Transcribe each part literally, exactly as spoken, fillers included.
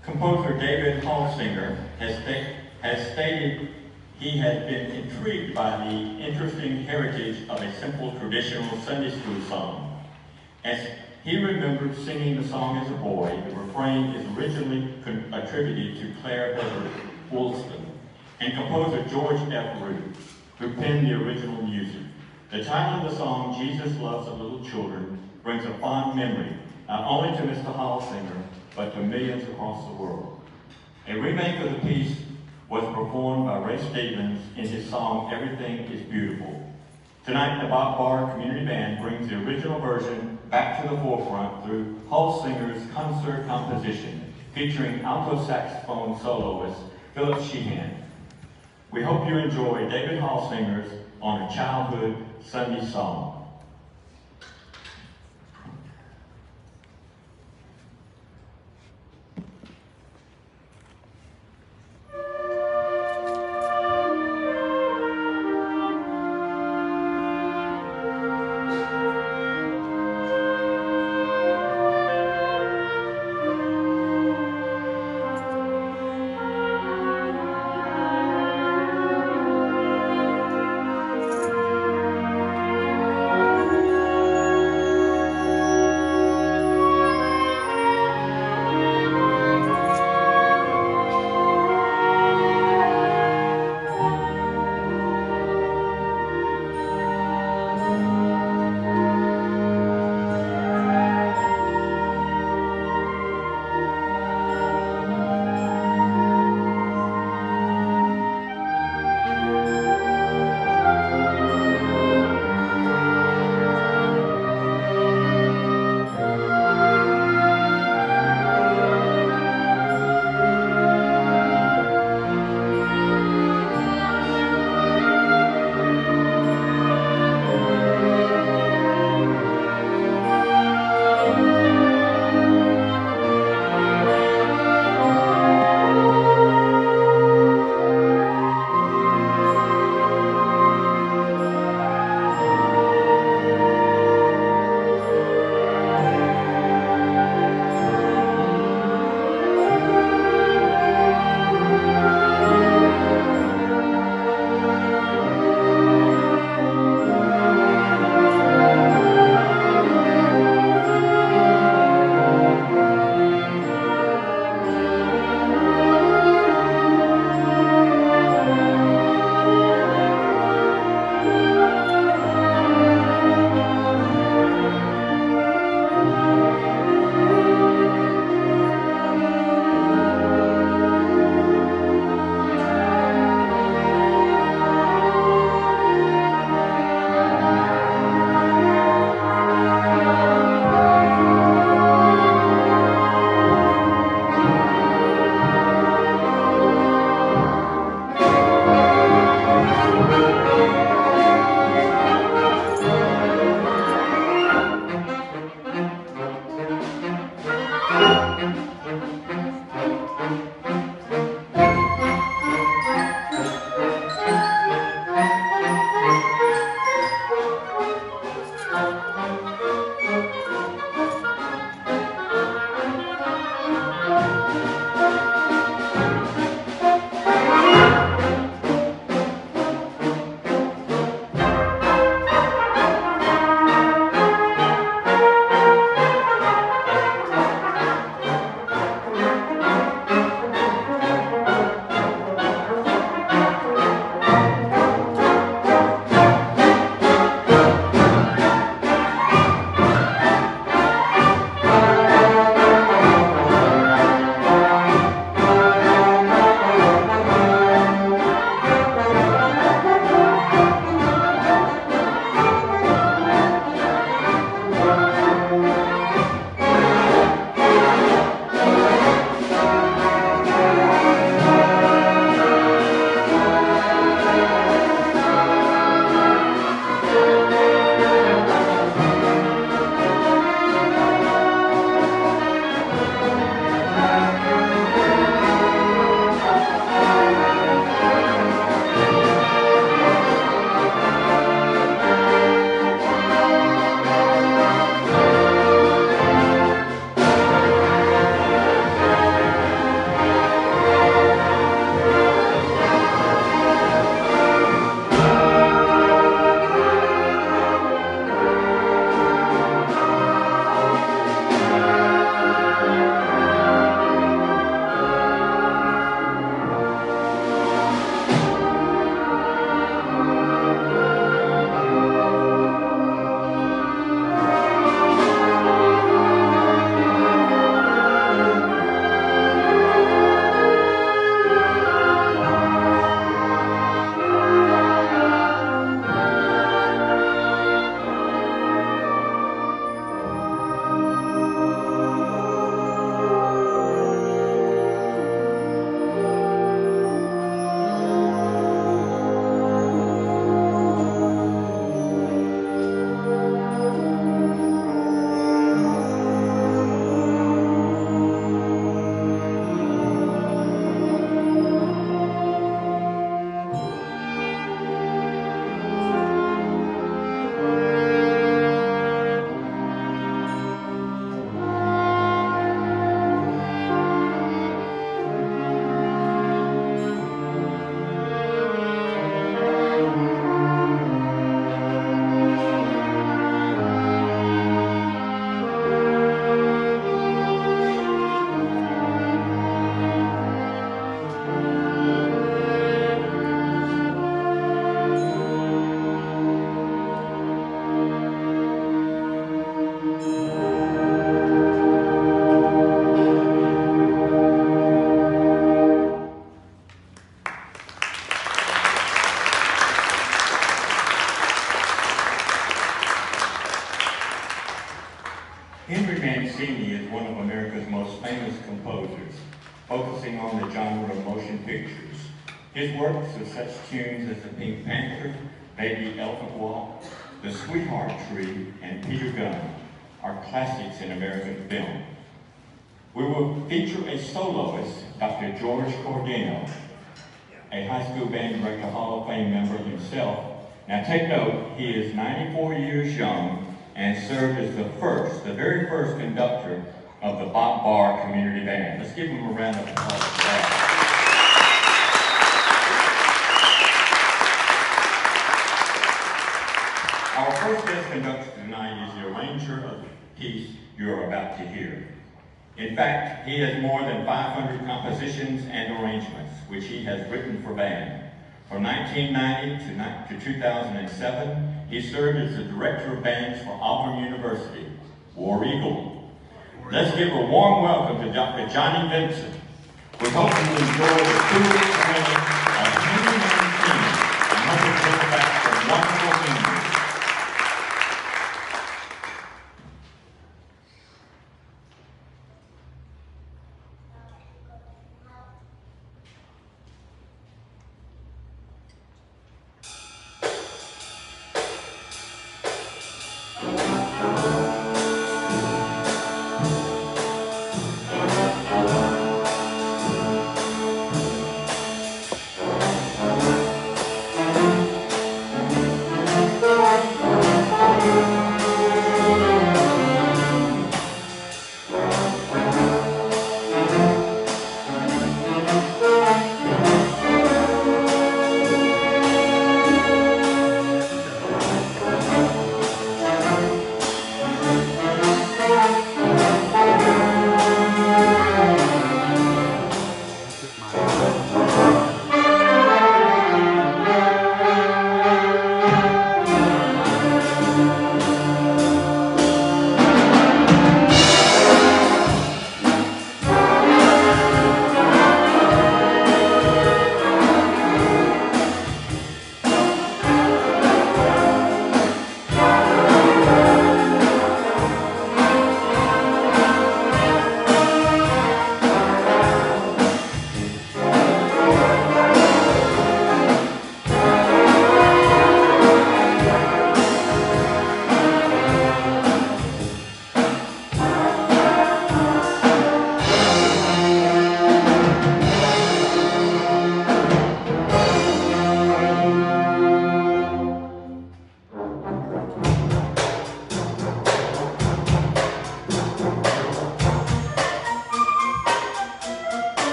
Composer David Halsinger has, sta has stated he has been intrigued by the interesting heritage of a simple traditional Sunday school song. As he remembered singing the song as a boy, the refrain is originally attributed to Claire Herbert Woolston and composer George F. Root, who penned the original music. The title of the song, Jesus Loves the Little Children, brings a fond memory, not only to Mister Halsinger, but to millions across the world. A remake of the piece was performed by Ray Stevens in his song, Everything is Beautiful. Tonight, the Bob Barr Community Band brings the original version back to the forefront through Halsinger's concert composition, featuring alto saxophone soloist Philip Sheehan. We hope you enjoy David Halsinger's On a Childhood Sunday Song. Thank you. focusing on the genre of motion pictures. His works of such tunes as The Pink Panther, Baby Elephant Walk, The Sweetheart Tree, and Peter Gunn are classics in American film. We will feature a soloist, Doctor George Cordino, a high school band director, Hall of Fame member himself. Now take note, he is ninety-four years young and served as the first, the very first conductor of the Bob Barr Community Band. Let's give him a round of applause for that. Our first guest conductor tonight is the arranger of the piece you're about to hear. In fact, he has more than five hundred compositions and arrangements, which he has written for band. From nineteen ninety to two thousand seven, he served as the director of bands for Auburn University, War Eagle. Let's give a warm welcome to Doctor Johnny Vincent. We hope you enjoy the cool training of Henry nineteen and hope you take back some wonderful memories. Thank you.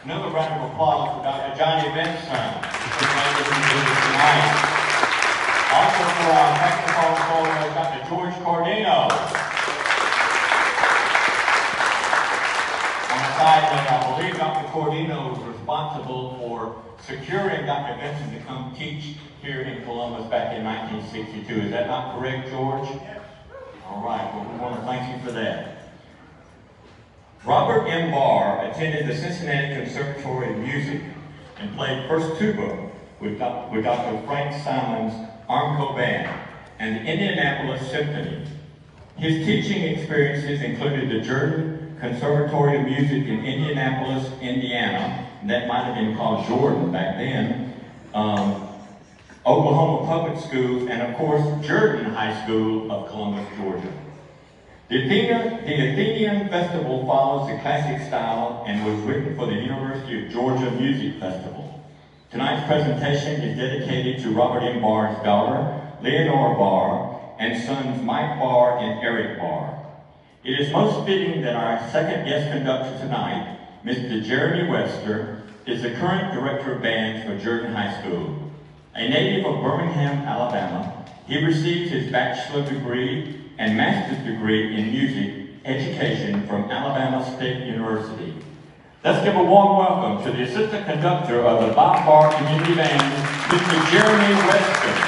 Another round of applause for Doctor Johnny Benson, who made us do this tonight. Also for our saxophone solo, Doctor George Cordino. On a side note, I believe Doctor Cordino was responsible for securing Doctor Benson to come teach here in Columbus back in nineteen sixty-two. Is that not correct, George? Yes. All right, well, we want to thank you for that. Robert M. Barr attended the Cincinnati Conservatory of Music and played first tuba with, with Doctor Frank Simon's Armco Band and the Indianapolis Symphony. His teaching experiences included the Jordan Conservatory of Music in Indianapolis, Indiana, and that might have been called Jordan back then, um, Oklahoma Public Schools, and of course, Jordan High School of Columbus, Georgia. The Athenian, the Athenian Festival follows the classic style and was written for the University of Georgia Music Festival. Tonight's presentation is dedicated to Robert M. Barr's daughter, Leonore Barr, and sons Mike Barr and Eric Barr. It is most fitting that our second guest conductor tonight, Mister Jeremy Webster, is the current director of bands for Jordan High School. A native of Birmingham, Alabama, he received his bachelor's degree and master's degree in music education from Alabama State University. Let's give a warm welcome to the assistant conductor of the Bob Barr Community Band, Mister Jeremy Webster.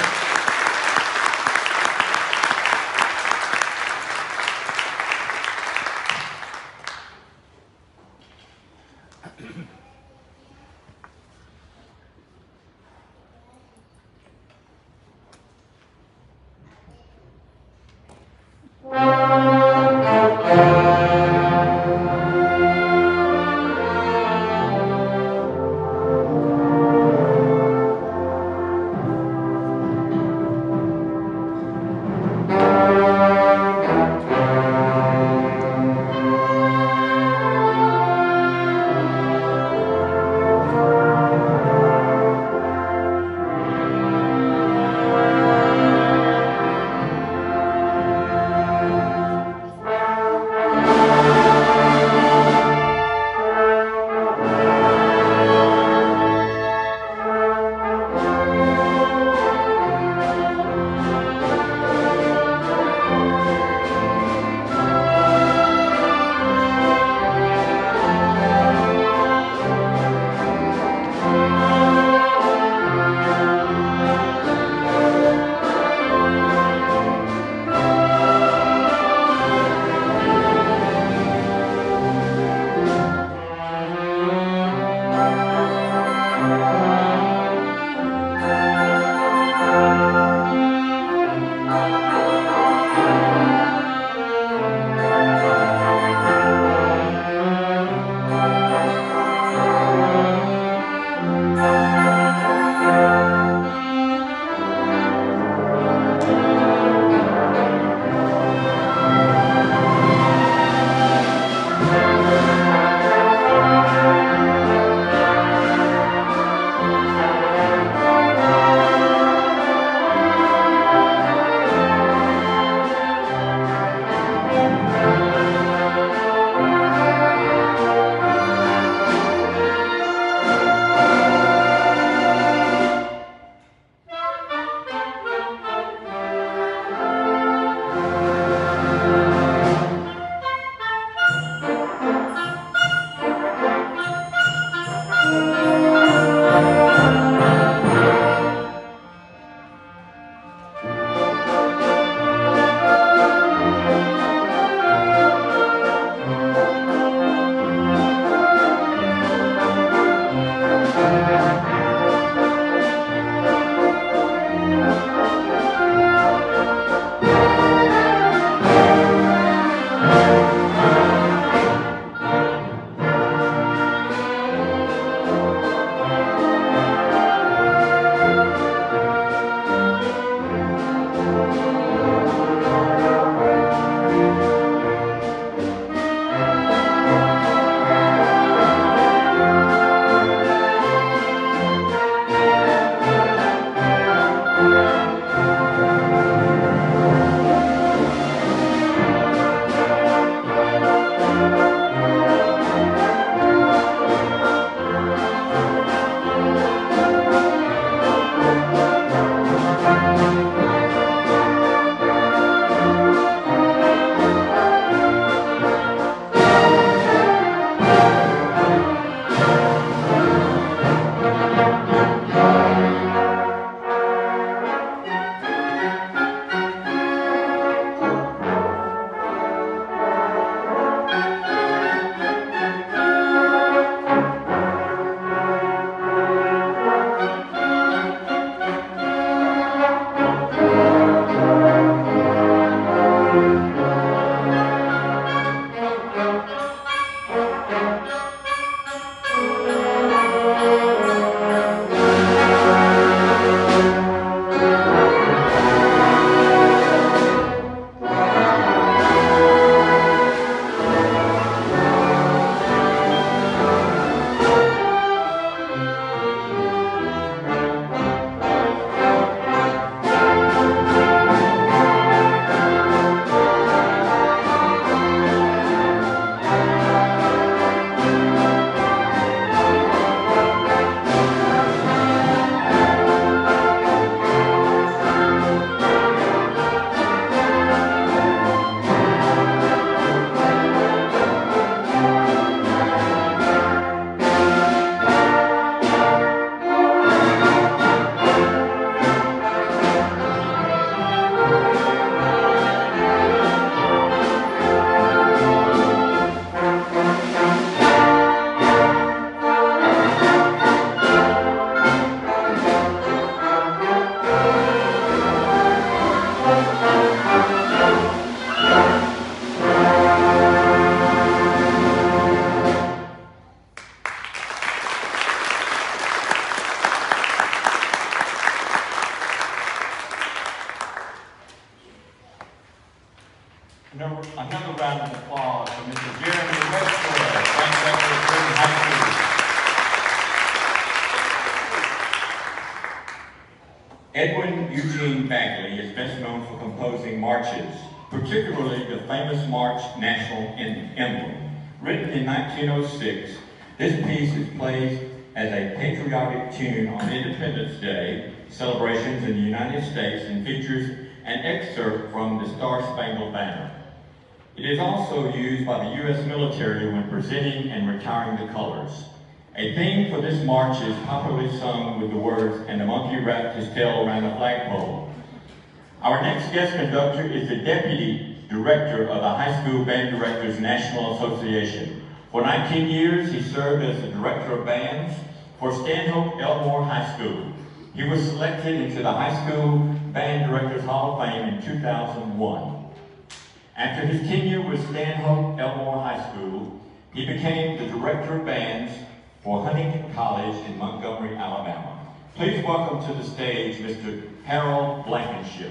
Irving Bagley is best known for composing marches, particularly the famous March National Emblem. Written in nineteen oh six, this piece is played as a patriotic tune on Independence Day celebrations in the United States and features an excerpt from the Star-Spangled Banner. It is also used by the U S military when presenting and retiring the colors. A theme for this march is popularly sung with the words, "And the monkey wrapped his tail around the flagpole." Our next guest conductor is the Deputy Director of the High School Band Directors National Association. For nineteen years, he served as the Director of Bands for Stanhope Elmore High School. He was selected into the High School Band Directors Hall of Fame in two thousand one. After his tenure with Stanhope Elmore High School, he became the Director of Bands for Huntington College in Montgomery, Alabama. Please welcome to the stage Mister Harold Blankenship.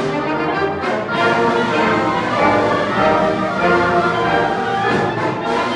Thank you.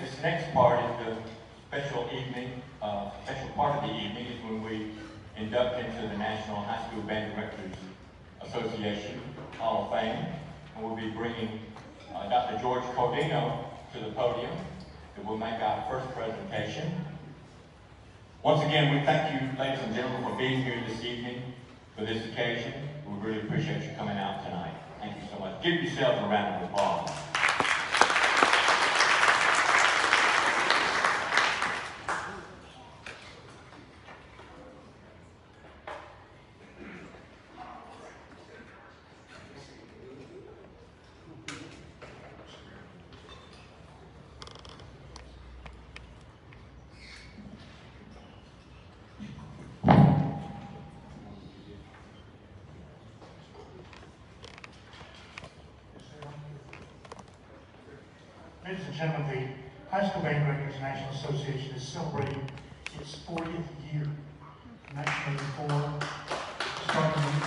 this next part is the special evening, uh, special part of the evening is when we induct into the National High School Band Directors Association Hall of Fame. And we'll be bringing uh, Doctor George Cordino to the podium that will make our first presentation. Once again, we thank you, ladies and gentlemen, for being here this evening for this occasion. We really appreciate you coming out tonight. Thank you so much. Give yourselves a round of applause. Ladies and gentlemen, the High School Band Directors National Association is celebrating its fortieth year. In nineteen eighty-four, starting in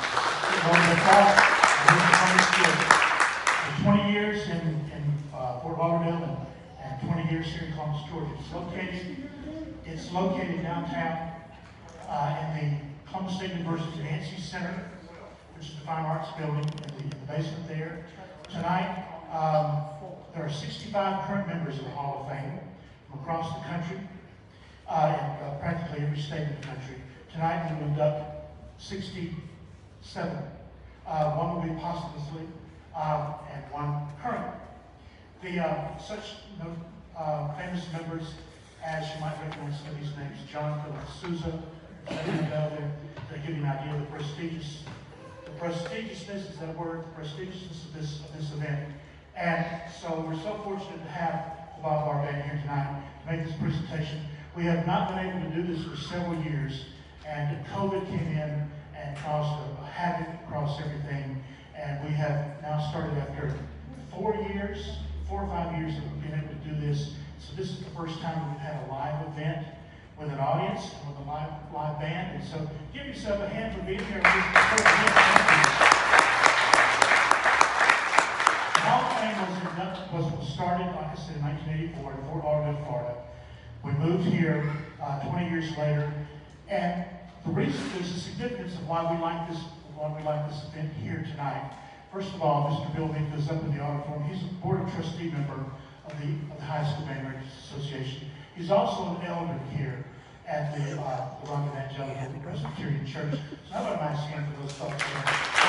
uh, twenty years in, in uh, Fort Lauderdale and, and twenty years here in Columbus, Georgia. It's located, it's located downtown uh, in the Columbus State University Nancy Center, which is the Fine Arts Building in the, in the basement there. Tonight, um, there are sixty-five current members of the Hall of Fame from across the country, uh, in uh, practically every state in the country. Tonight we will induct sixty-seven. Uh, one will be posthumously, uh, and one current. The uh, such you know, uh, famous members as you might recognize some of these names: John Philip Sousa, there, to give you an idea of the prestigious, the prestigiousness, is that a word? The prestigiousness of this of this event. And so we're so fortunate to have the Bob Barr Band here tonight to make this presentation. We have not been able to do this for several years, and COVID came in and caused a havoc across everything. And we have now started after four years, four or five years that we've been able to do this. So this is the first time we've had a live event with an audience, with a live live band. And so give yourself a hand for being here. The Hall of Fame was, was started, like I said, in nineteen eighty-four in Fort Lauderdale, Florida. We moved here uh, twenty years later, and the reason there's a significance of why we like this, why we like this event here tonight. First of all, Mister Bill Meek is up in the auditorium. He's a board of trustee member of the, of the High School Band Directors Association. He's also an elder here at the uh, the Rock Evangelical Presbyterian Church. So how about a nice hand for those folks there?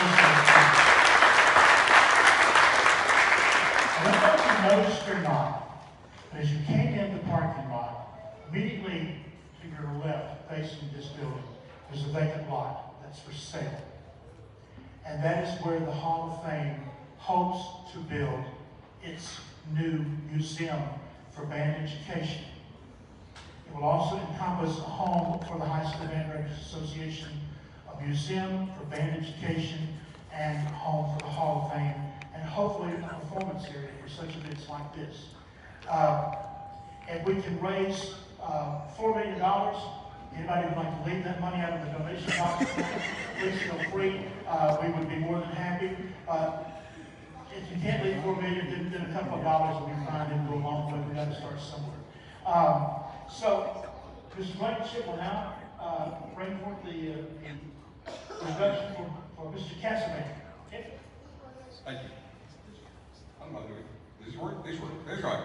I don't know if you noticed or not, but as you came in the parking lot, immediately to your left, facing this building, there's a vacant lot that's for sale. And that is where the Hall of Fame hopes to build its new museum for band education. It will also encompass a home for the High School Band Directors Association, a museum for band education, and a home for the Hall of Fame, and hopefully a performance area for such events like this. Uh, and we can raise uh, four million dollars. Anybody would like to leave that money out of the donation box, please feel free. Uh, we would be more than happy. Uh, if you can't leave four million dollars, then, then a couple of dollars will be fine and go along with it. We've got to start somewhere. Um, so, Mister Blankenship will now uh, bring forth the uh, introduction for, for Mister Casaban. Okay. Thank you. I'm not doing it. These work, these work, these right.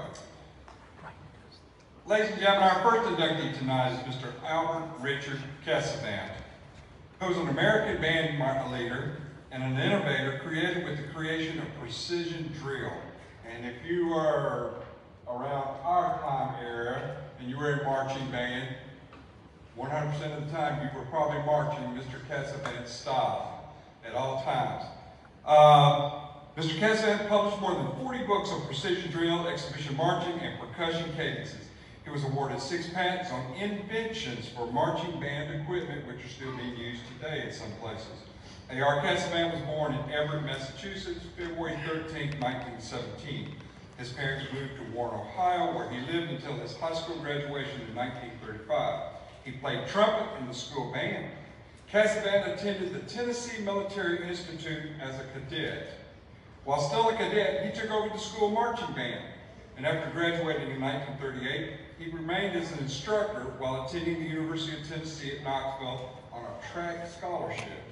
Ladies and gentlemen, our first inductee tonight is Mister Albert Richard Casaban, who is an American band leader and an innovator created with the creation of precision drill. And if you are around our time era and you were in marching band, one hundred percent of the time you were probably marching Mister Casaban's style at all times. Uh, Mister Casaban published more than forty books on precision drill, exhibition marching, and percussion cadences. He was awarded six patents on inventions for marching band equipment, which are still being used today in some places. A R Casaban was born in Everett, Massachusetts, February thirteenth, nineteen seventeen. His parents moved to Warren, Ohio, where he lived until his high school graduation in nineteen thirty-five. He played trumpet in the school band. Casaban attended the Tennessee Military Institute as a cadet. While still a cadet, he took over the school marching band and after graduating in nineteen thirty-eight, he remained as an instructor while attending the University of Tennessee at Knoxville on a track scholarship.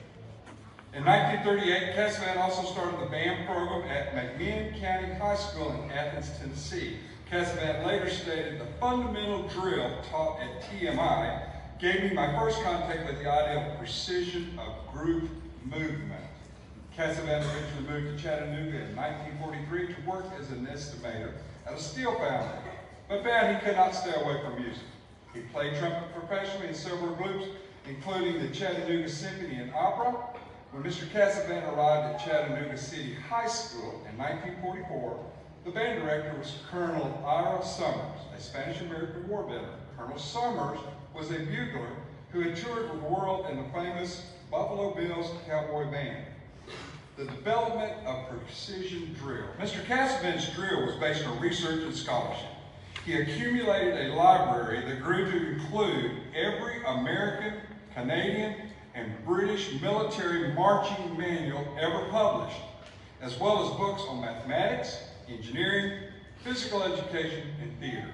In nineteen thirty-eight, Cassavant also started the band program at McMinn County High School in Athens, Tennessee. Cassavant later stated, "The fundamental drill taught at T M I gave me my first contact with the idea of precision of group movement." Cassavant eventually moved to Chattanooga in nineteen forty-three to work as an estimator at a steel foundry, but found he could not stay away from music. He played trumpet professionally in several groups, including the Chattanooga Symphony and Opera. When Mister Cassavant arrived at Chattanooga City High School in nineteen forty-four, the band director was Colonel Ira Summers, a Spanish-American war veteran. Colonel Summers was a bugler who had toured the world in the famous Buffalo Bills Cowboy Band. The development of precision drill. Mister Cassavant's drill was based on research and scholarship. He accumulated a library that grew to include every American, Canadian, and British military marching manual ever published, as well as books on mathematics, engineering, physical education, and theater.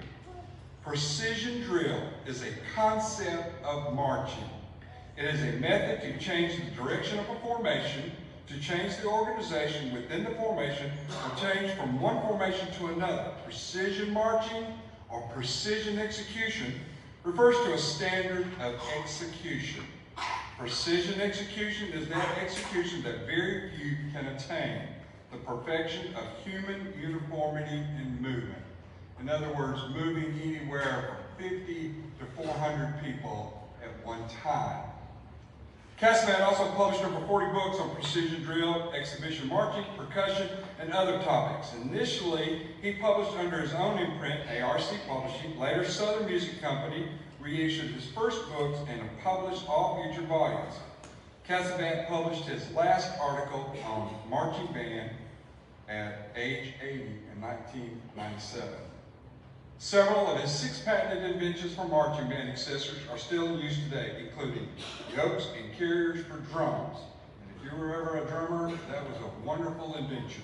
Precision drill is a concept of marching. It is a method to change the direction of a formation, to change the organization within the formation, or change from one formation to another. Precision marching or precision execution refers to a standard of execution. Precision execution is that execution that very few can attain, the perfection of human uniformity in movement. In other words, moving anywhere from fifty to four hundred people at one time. Cassavant also published over forty books on precision drill, exhibition marching, percussion, and other topics. Initially, he published under his own imprint, A R C Publishing. Later, Southern Music Company reissued his first books and published all future volumes. Cassavant published his last article on marching band at age eighty in nineteen ninety-seven. Several of his six patented inventions for marching band accessories are still in use today, including yokes and carriers for drums. And if you were ever a drummer, that was a wonderful invention.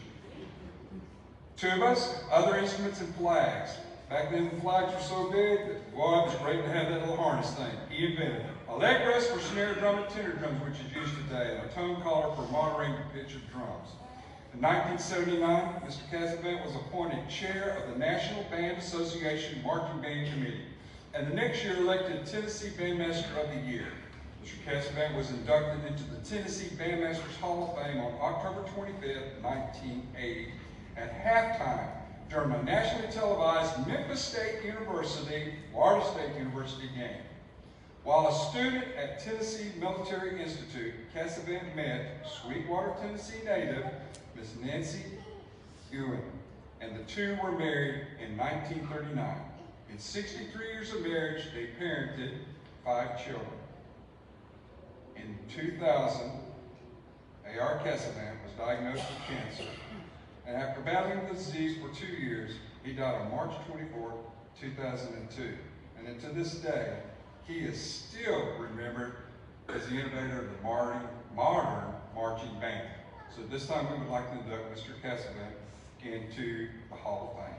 Tubas, other instruments, and flags. Back then, the flags were so big that, boy, it was great to have that little harness thing. He invented it. Allegras for snare drum and tenor drums, which is used today, and a tone collar for monitoring the pitch of drums. In nineteen seventy-nine, Mister Cassavant was appointed chair of the National Band Association Marching Band Committee, and the next year elected Tennessee Bandmaster of the Year. Mister Cassavant was inducted into the Tennessee Bandmasters Hall of Fame on October twenty-fifth, nineteen eighty, at halftime during a nationally televised Memphis State University, Florida State University game. While a student at Tennessee Military Institute, Cassavant met Sweetwater, Tennessee native Miss Nancy Ewan, and the two were married in nineteen thirty-nine. In sixty-three years of marriage, they parented five children. In two thousand, A R Cassavant was diagnosed with cancer, and after battling the disease for two years, he died on March twenty-fourth, two thousand two. And to this day, he is still remembered as the innovator of the modern, modern marching band. So this time we would like to induct Mister Cassavant into the Hall of Fame.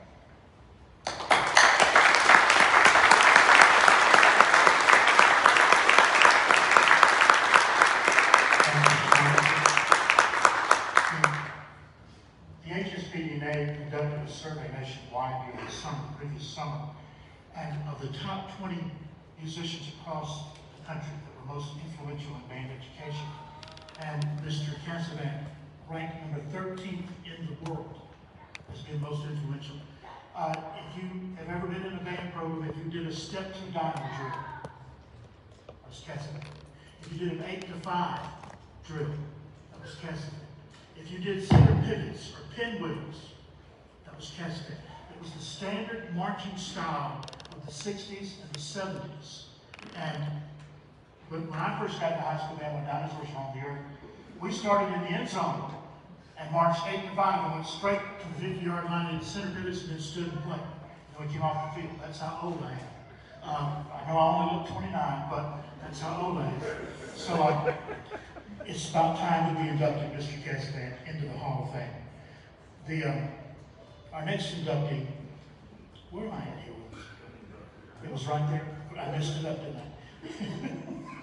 The H S B D N A conducted a survey nationwide during the summer, previous summer, and of the top twenty musicians across the country that were most influential in band education, and Mister Cassavant ranked number thirteenth in the world as being most influential. Uh, if you have ever been in a band program, if you did a step two diamond drill, that was Cassavant. If you did an eight to five drill, that was Cassavant. If you did center pivots or pinwheels, that was Cassavant. It was the standard marching style of the sixties and the seventies. And when, when I first got to high school band, when dinosaurs were on the earth, we started in the end zone and marched eight to five and went straight to the fifty-yard line in the center pivots and then stood and played. And we came off the field. That's how old I am. Um, I know I only look twenty-nine, but that's how old I am. So uh, it's about time that we inducted Mister Cassavant into the Hall of Fame. The, um, our next inductee Where am I at here with this? It was right there. I messed it up, didn't I?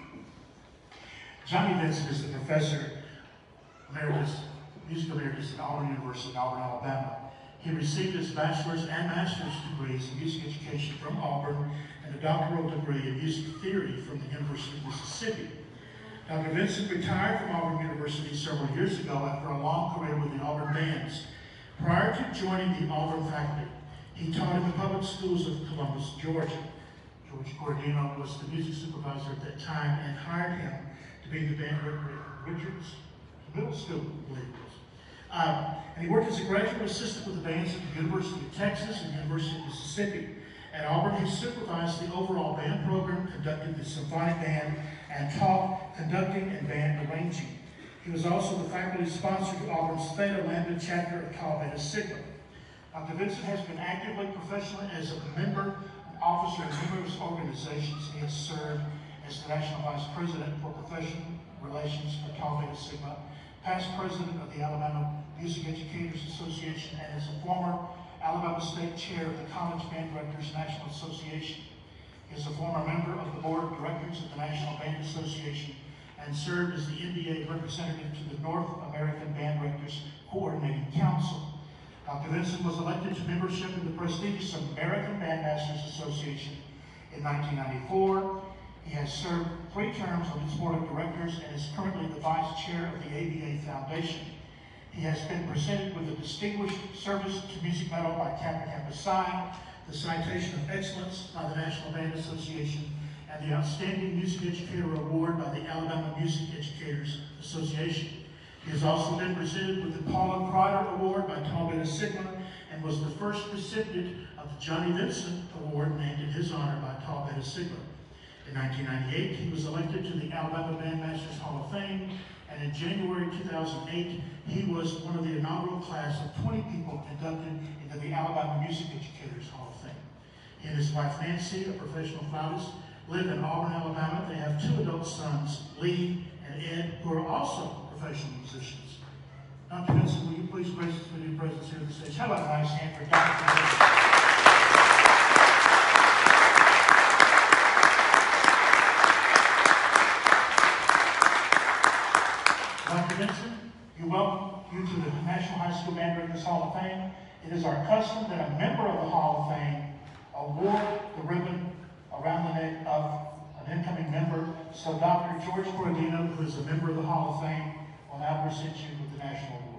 Johnny Vincent is the professor emeritus, music emeritus at Auburn University in Auburn, Alabama. He received his bachelor's and master's degrees in music education from Auburn and a doctoral degree in music theory from the University of Mississippi. Doctor Vincent retired from Auburn University several years ago after a long career with the Auburn Bands. Prior to joining the Auburn faculty, he taught in the public schools of Columbus, Georgia. George Cordino was the music supervisor at that time and hired him to be the band director at Richards Middle School, I believe it was. Um, and he worked as a graduate assistant with the bands at the University of Texas and the University of Mississippi. At Auburn, he supervised the overall band program, conducted the symphonic band, and taught conducting and band arranging. He was also the faculty sponsor to Auburn's Theta Lambda chapter of Tau Beta Sigma. Doctor Vincent has been actively professionally as a member and officer in numerous organizations. He has served as the National Vice President for Professional Relations for Tau Beta Sigma, past president of the Alabama Music Educators Association, and is a former Alabama State Chair of the College Band Directors National Association. He is a former member of the Board of Directors of the National Band Association and served as the N B A representative to the North American Band Directors Coordinating Council. Doctor Vincent was elected to membership in the prestigious American Bandmasters Association in nineteen ninety-four. He has served three terms on its board of directors and is currently the vice chair of the A B A Foundation. He has been presented with the Distinguished Service to Music Medal by Kappa Kappa Psi, the Citation of Excellence by the National Band Association, and the Outstanding Music Educator Award by the Alabama Music Educators Association. He has also been presented with the Paula Kreider Award by Tau Beta Sigma and was the first recipient of the Johnny Vincent Award named in his honor by Tau Beta Sigma. In nineteen ninety-eight, he was elected to the Alabama Bandmasters Hall of Fame, and in January two thousand eight, he was one of the inaugural class of twenty people inducted into the Alabama Music Educators Hall of Fame. He and his wife Nancy, a professional flautist, live in Auburn, Alabama. They have two adult sons, Lee and Ed, who are also professional musicians. Doctor Vincent, will you please grace us with your presence here at the stage? How about a nice hand for Doctor Vincent? Doctor Vincent, you welcome you to the National High School Band Directors Hall of Fame. It is our custom that a member of the Hall of Fame award the ribbon around the neck of an incoming member. So Doctor George Cordino, who is a member of the Hall of Fame, will now present you with the National Award.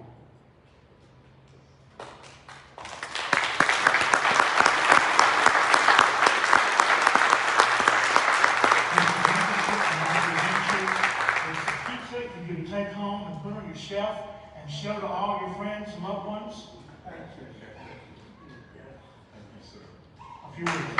You can take home and put on your shelf and show to all your friends and loved ones. A few words.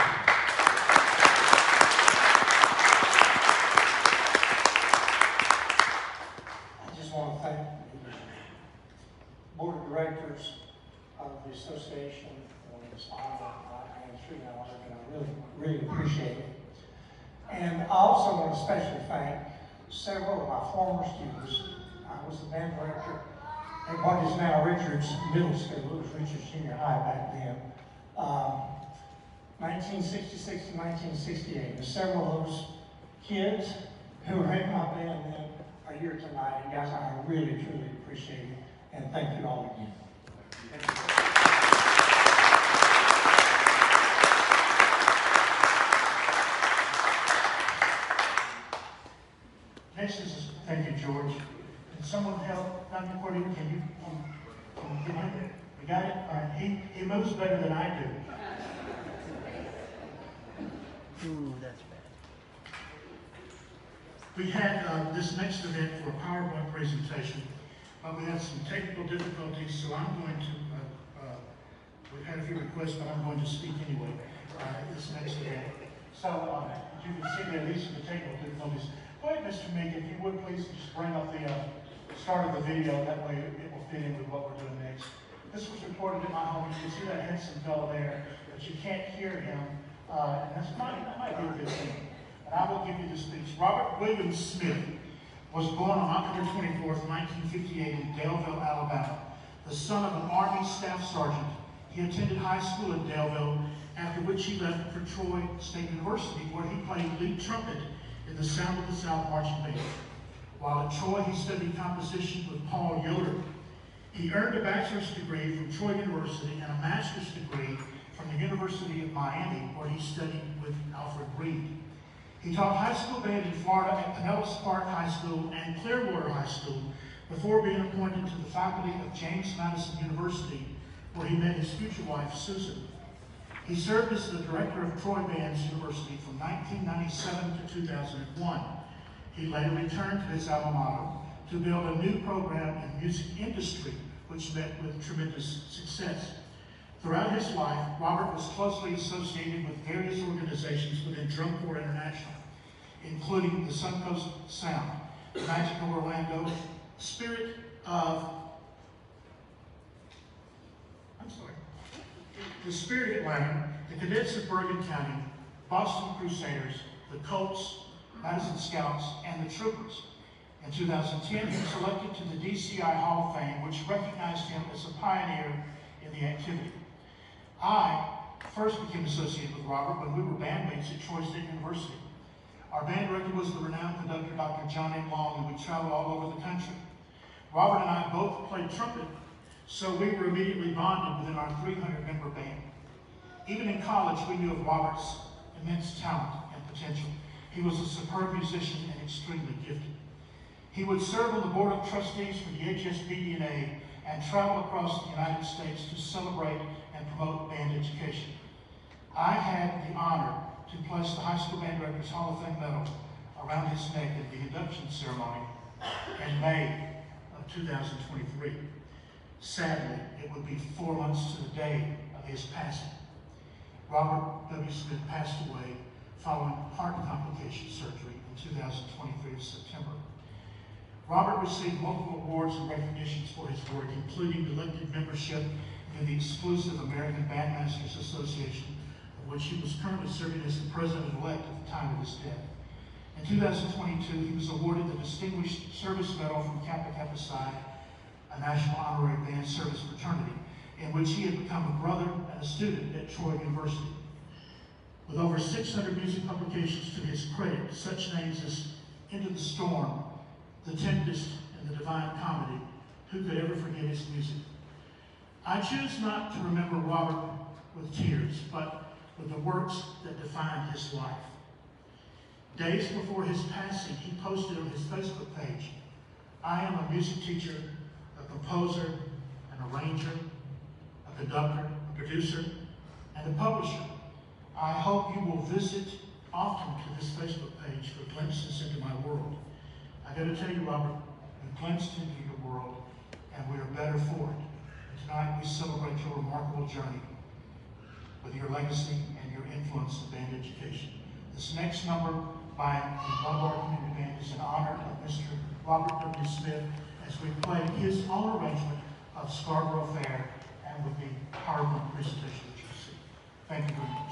I just want to thank the board of directors of the association for this honor. I am extremely honored, and I really, really appreciate it. And I also want to especially thank several of my former students. I was the band director at what is now Richards Middle School. It was Richards Junior High back then. Um, nineteen sixty-six to nineteen sixty-eight. And several of those kids who were in my band then are here tonight. And guys, I really, truly appreciate it. And thank you all again. Thank you. Next is, thank you, George. Can someone help Doctor Cordino? Can you, um, can you get him? You got it? All right. He, he moves better than I do. Ooh, that's bad. We had uh, this next event for a PowerPoint presentation, but we had some technical difficulties, so I'm going to, uh, uh, we've had a few requests, but I'm going to speak anyway uh, at this next event. So, uh, as you can see there, these are the technical difficulties. Go ahead, Mister Meek, if you would please just bring up the uh, start of the video. That way it will fit in with what we're doing next. This was recorded at my home. You can see that handsome fellow there, but you can't hear him. Uh, and that's might, that might be a good thing. And I will give you the speech. Robert William Smith was born on October twenty-fourth, nineteen fifty-eight in Daleville, Alabama. The son of an Army Staff Sergeant, he attended high school in Daleville after which he left for Troy State University, where he played lead trumpet in the Sound of the South marching band. While at Troy, he studied composition with Paul Yoder. He earned a bachelor's degree from Troy University and a master's degree from the University of Miami, where he studied with Alfred Reed. He taught high school band in Florida at Pinellas Park High School and Clearwater High School before being appointed to the faculty of James Madison University, where he met his future wife, Susan. He served as the director of Troy Bands University from nineteen ninety-seven to two thousand one. He later returned to his alma mater to build a new program in music industry, which met with tremendous success. Throughout his life, Robert was closely associated with various organizations within Drum Corps International, including the Suncoast Sound, the Magic of Orlando, Spirit of, I'm sorry, the Spirit of Atlanta, the Cadets of Bergen County, Boston Crusaders, the Colts, Madison Scouts, and the Troopers. In two thousand ten, he was selected to the D C I Hall of Fame, which recognized him as a pioneer in the activity. I first became associated with Robert when we were bandmates at Troy State University. Our band director was the renowned conductor, Doctor John M. Long, and we traveled all over the country. Robert and I both played trumpet, so we were immediately bonded within our three hundred member band. Even in college, we knew of Robert's immense talent and potential. He was a superb musician and extremely gifted. He would serve on the board of trustees for the H S B D N A and travel across the United States to celebrate and promote band education. I had the honor to place the High School Band Directors Hall of Fame medal around his neck at the induction ceremony in May of two thousand twenty-three. Sadly, it would be four months to the day of his passing. Robert W. Smith passed away following heart complication surgery in two thousand twenty-three of September. Robert received multiple awards and recognitions for his work, including elected membership in the exclusive American Bandmasters Association, of which he was currently serving as the president-elect at the time of his death. In two thousand twenty-two, he was awarded the Distinguished Service Medal from Kappa Kappa Psi, a national honorary band service fraternity, in which he had become a brother and a student at Troy University. With over six hundred music publications to his credit, such names as Into the Storm, The Tempest, and The Divine Comedy, who could ever forget his music? I choose not to remember Robert with tears, but with the works that defined his life. Days before his passing, he posted on his Facebook page, "I am a music teacher, a composer, an arranger, a conductor, a producer, and a publisher. I hope you will visit often to this Facebook page for glimpses into my world." I got to tell you, Robert, we glimpsed into your world, and we are better for it. And tonight we celebrate your remarkable journey with your legacy and your influence in band education. This next number by the Dunbar Community Band is in honor of Mister Robert W. Smith, as we play his own arrangement of Scarborough Fair and with the PowerPoint presentation that you'll see. Thank you very much.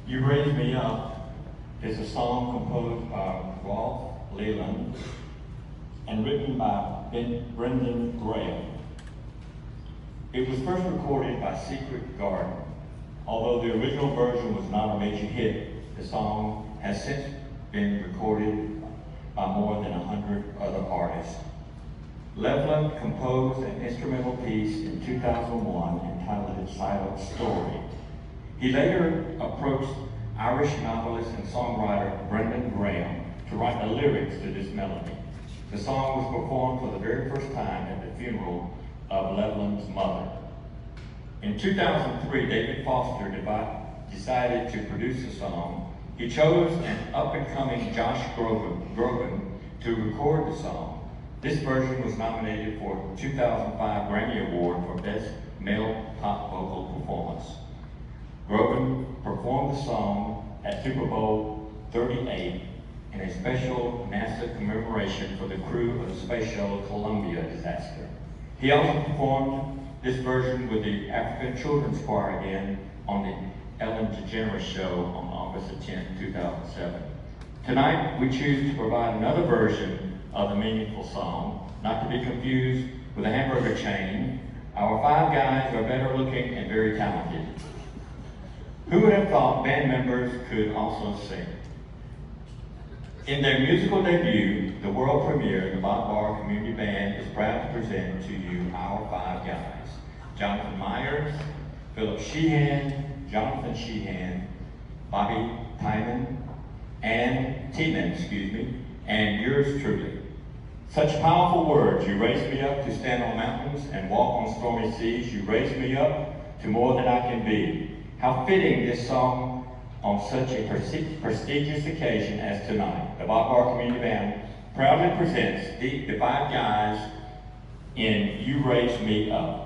You Raise Me Up is a song composed by Rolf Leland and written by Ben Brendan Graham. It was first recorded by Secret Garden. Although the original version was not a major hit, the song has since been recorded by more than a hundred other artists. Levland composed an instrumental piece in two thousand one entitled Silent Story. He later approached Irish novelist and songwriter Brendan Graham to write the lyrics to this melody. The song was performed for the very first time at the funeral of Levland's mother. In two thousand three, David Foster decided to produce the song. He chose an up-and-coming Josh Groban, Groban to record the song. This version was nominated for the two thousand five Grammy Award for Best Male Pop Vocal Performance. Groban performed the song at Super Bowl thirty-eight in a special NASA commemoration for the crew of the Space Shuttle Columbia disaster. He also performed this version with the African Children's Choir again on the Ellen DeGeneres Show on August tenth, two thousand seven. Tonight, we choose to provide another version of the meaningful song, not to be confused with a hamburger chain. Our five guys are better looking and very talented. Who would have thought band members could also sing? In their musical debut, the world premiere, the Bob Barr Community Band is proud to present to you our five guys. Jonathan Myers, Philip Sheehan, Jonathan Sheehan, Bobby Tyman, and T-Man, excuse me, and yours truly. Such powerful words: you raise me up to stand on mountains and walk on stormy seas. You raise me up to more than I can be. How fitting this song on such a prestigious occasion as tonight. The Bob Barr Community Band proudly presents the, the five guys in You Raise Me Up.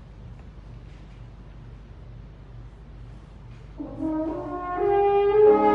Thank you.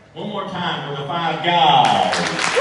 One more time for the five guys.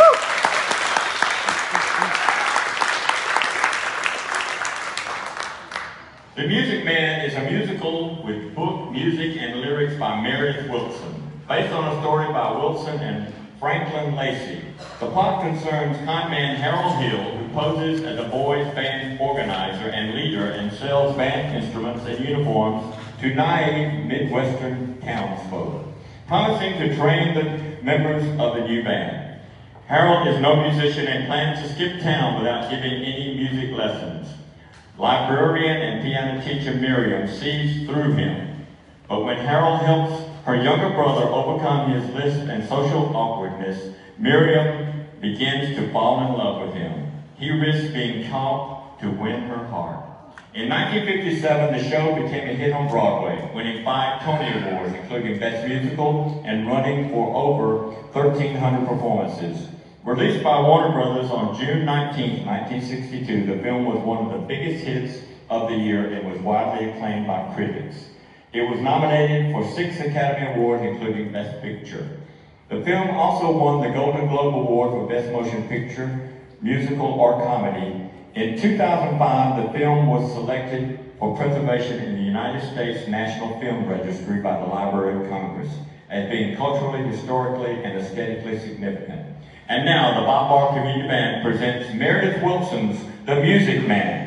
The Music Man is a musical with book, music, and lyrics by Meredith Wilson, based on a story by Wilson and Franklin Lacey. The plot concerns conman Harold Hill, who poses as a boys' band organizer and leader and sells band instruments and uniforms to naive Midwestern townsfolk, promising to train the members of the new band. Harold is no musician and plans to skip town without giving any music lessons. Librarian and piano teacher Miriam sees through him, but when Harold helps her younger brother overcome his lisp and social awkwardness, Miriam begins to fall in love with him. He risks being caught to win her heart. In nineteen fifty-seven, the show became a hit on Broadway, winning five Tony Awards, including Best Musical, and running for over thirteen hundred performances. Released by Warner Brothers on June nineteenth, nineteen sixty-two, the film was one of the biggest hits of the year and was widely acclaimed by critics. It was nominated for six Academy Awards, including Best Picture. The film also won the Golden Globe Award for Best Motion Picture, Musical, or Comedy. In two thousand five, the film was selected for preservation in the United States National Film Registry by the Library of Congress as being culturally, historically, and aesthetically significant. And now, the Bob Barr Community Band presents Meredith Wilson's The Music Man.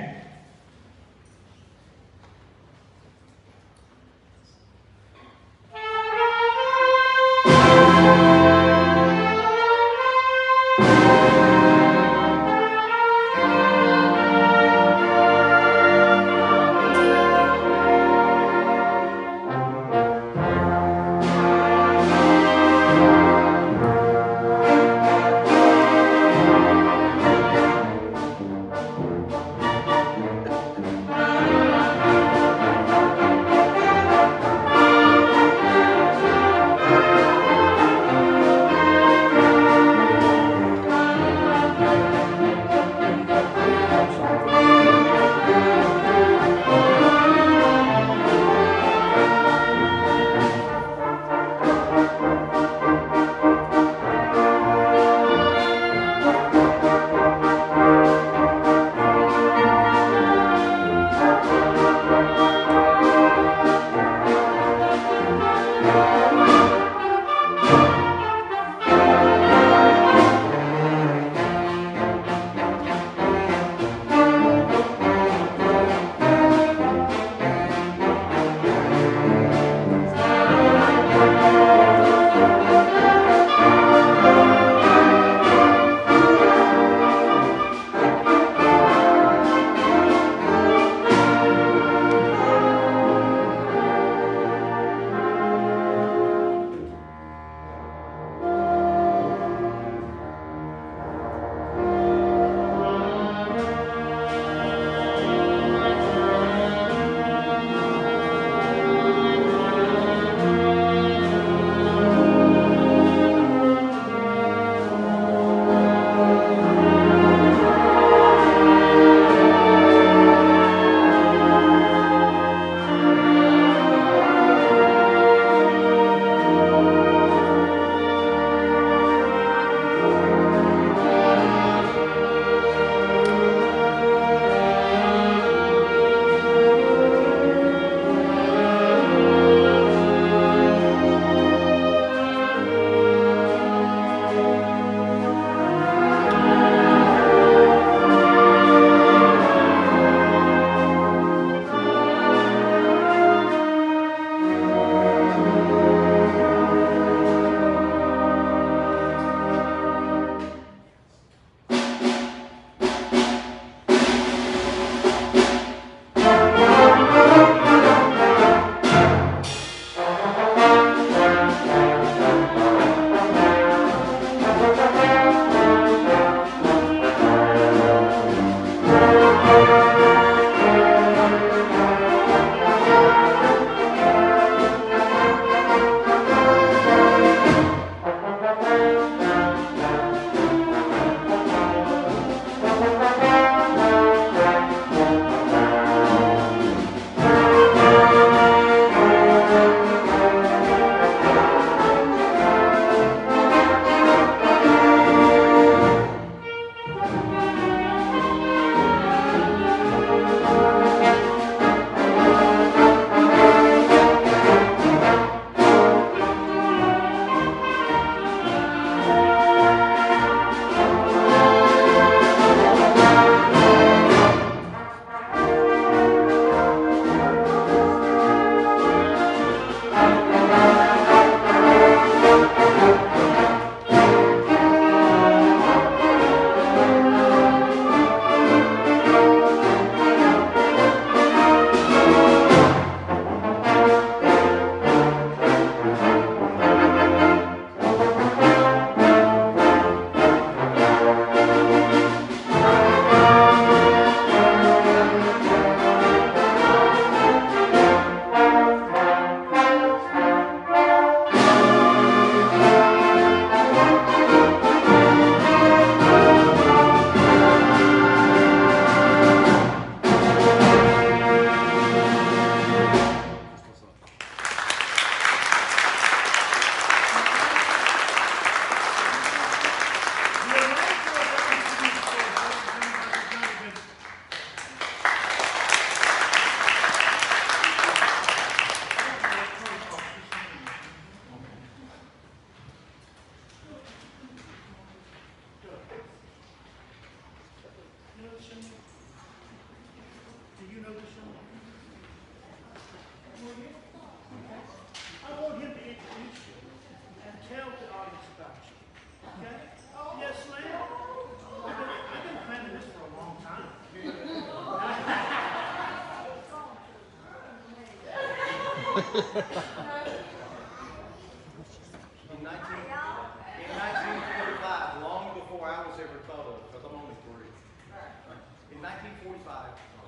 In nineteen, in nineteen forty-five, long before I was ever thought of, because I'm only three. In nineteen forty-five.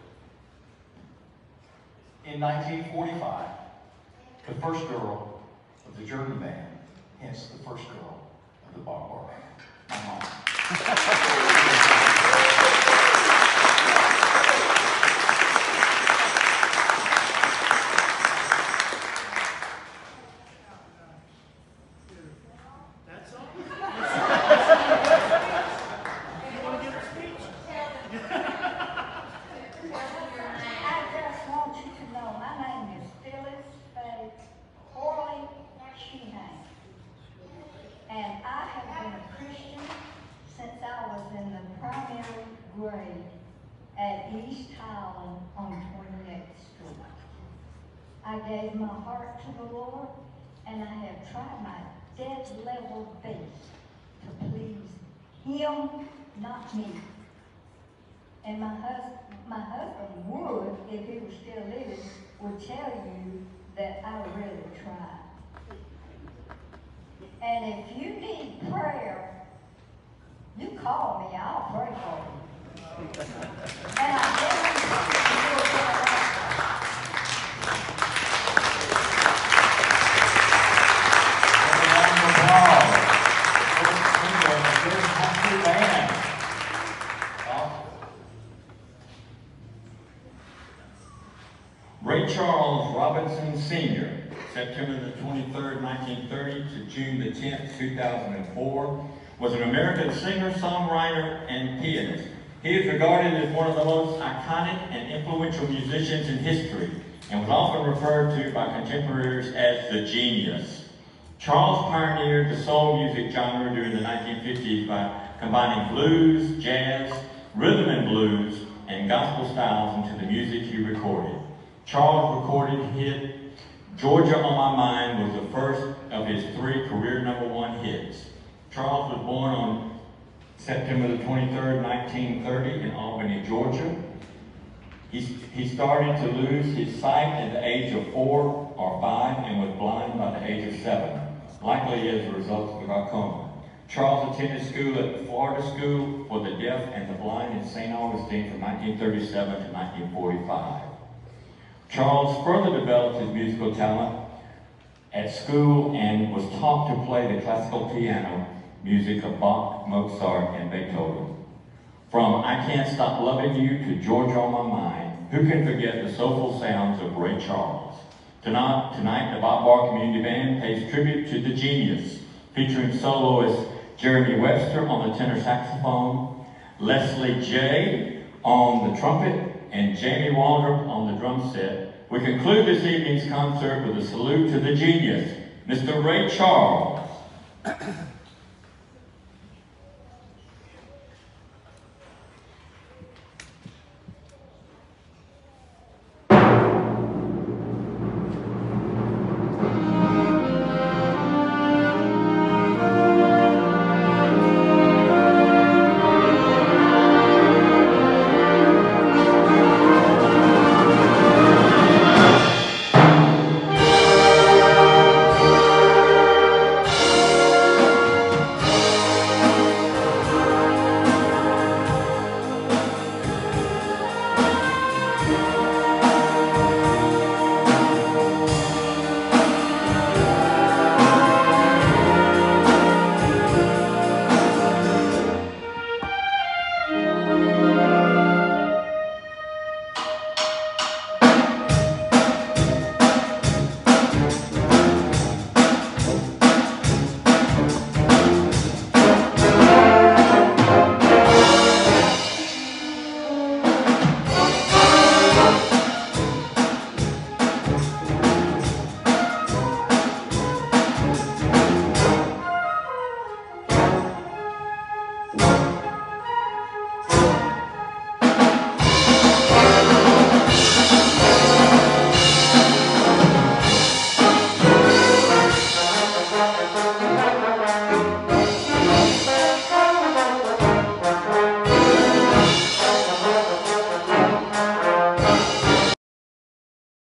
In nineteen forty-five, the first girl of the Jordan band, hence the first girl of the Bach Bar band, my mom. That's all. You want to give a speech? I just want you to know, my name is Phyllis Faye Corley Sheehan. And I have been a Christian since I was in the primary grade at East Highland on twenty-eighth Street. I gave my heart to the Lord, and I have tried my dead level best to please Him, not me. And my husband, my husband would, if he was still living, would tell you that I really tried. And if you need prayer, you call me, I'll pray for you. And I guarantee you will get it. Ray Charles Robinson Senior, September the twenty-third, nineteen thirty to June the tenth, two thousand four, was an American singer, songwriter, and pianist. He is regarded as one of the most iconic and influential musicians in history, and was often referred to by contemporaries as the genius. Charles pioneered the soul music genre during the nineteen fifties by combining blues, jazz, rhythm and blues, and gospel styles into the music he recorded. Charles' recorded hit, Georgia on My Mind, was the first of his three career number one hits. Charles was born on September the twenty-third, nineteen thirty in Albany, Georgia. He, he started to lose his sight at the age of four or five and was blind by the age of seven, likely as a result of glaucoma. Charles attended school at the Florida School for the Deaf and the Blind in Saint Augustine from nineteen thirty-seven to nineteen forty-five. Charles further developed his musical talent at school and was taught to play the classical piano music of Bach, Mozart, and Beethoven. From I Can't Stop Loving You to Georgia on My Mind, who can forget the soulful sounds of Ray Charles? Tonight, tonight the Bach Bar Community Band pays tribute to the genius, featuring soloists Jeremy Webster on the tenor saxophone, Leslie J on the trumpet, and Jamie Waldrop on the drum set. We conclude this evening's concert with a salute to the genius, Mister Ray Charles.